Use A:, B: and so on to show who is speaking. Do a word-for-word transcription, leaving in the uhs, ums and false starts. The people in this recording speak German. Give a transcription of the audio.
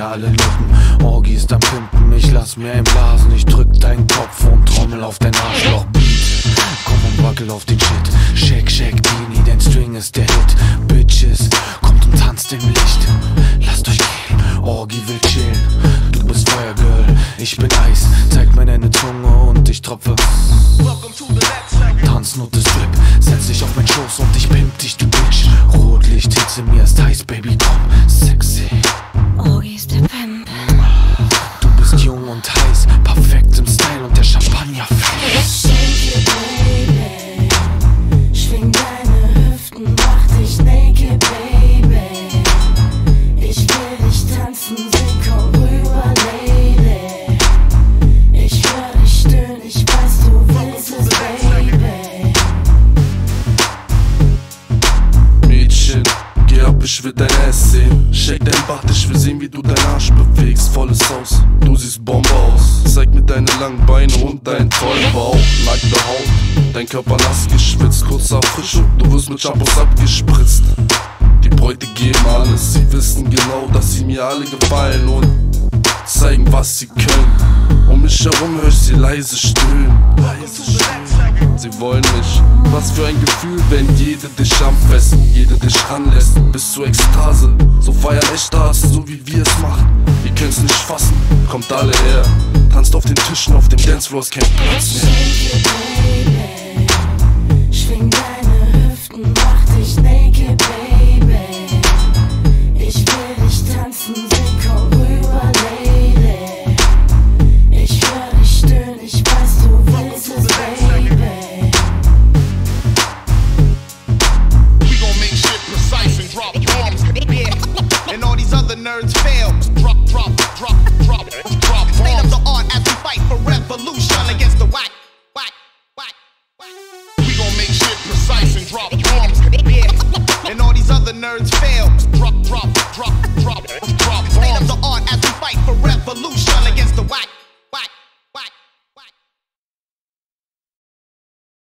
A: alle Nutten. Orgi ist am Pimpen, ich lass mir einblasen. Ich drück deinen Kopf und trommel auf dein Arschloch. Beat, komm und wackel auf den Shit. Shake, shake, Dini, dein String ist der Hit. Bitches, kommt und tanzt im Licht. Lasst euch gehen, Orgi will chillen. Du bist Feuergirl, ich bin Eis. Zeig mir deine Zunge und ich tropfe. Tanznote Strip, setz dich auf mein Schoß und ich pimp dich, du Bitch. Rotlicht, Hitze, mir ist heiß, Baby, komm, sexy.
B: Orgi ist der Pimp.
A: Du bist jung und heiß, perfekt im Style und der Champagner fällt.
B: Shake it, baby. Schwing deine Hüften, mach dich naked, baby. Ich will dich tanzen sehen, komm rüber, Lady. Ich hör dich stöhnen, ich weiß, du willst es, baby.
C: Mädchen, geh ab, ich will dein Ass sehen. Shake dein Bart, ich will sehen, wie du deinen Arsch bewegst. Volles Haus, du siehst Bombe aus. Zeig mir deine langen Beine und deinen tollen Bauch. Nackte Haut, dein Körper nass geschwitzt. Kurzer Frische, du wirst mit Shampoos abgespritzt. Die Bräute geben alles, sie wissen genau, dass sie mir alle gefallen und zeigen, was sie können. Um mich herum hör ich sie leise stöhnen. Leise stöhnen. Sie wollen mich. Was für ein Gefühl, wenn jede dich anfasst, jede dich ranlässt, bis zur Ekstase. So feiern Echtstars, so wie wir es machen. Ihr könnt's nicht fassen, kommt alle her. Tanzt auf den Tischen, auf dem Dancefloor ist kein Platz mehr.
B: Shake it, baby. Schwing deine Hüften, mach dich naked, baby. Ich will dich tanzen sehen, komm rüber, Lady. Ich hör dich stöhnen, ich weiß, du willst es, baby.
D: We gon' make shit precise and drop bombs. And all these other nerds fail. Drop, drop, drop, drop, drop bombs. State of the art as we fight for revolution against the whack, whack, whack, whack. We gon' make shit precise and drop bombs. And all these other nerds fail.